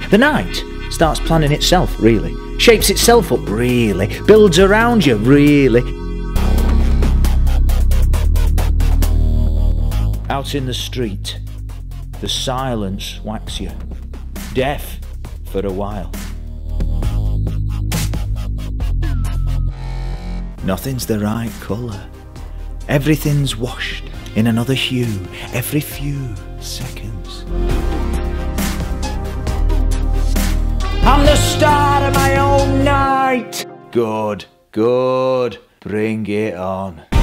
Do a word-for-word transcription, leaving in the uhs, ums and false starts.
The night starts planning itself, really. Shapes itself up, really. Builds around you, really. Out in the street, the silence whacks you. Deaf for a while. Nothing's the right colour. Everything's washed in another hue every few seconds. I'm the start of my own night. Good, good, bring it on.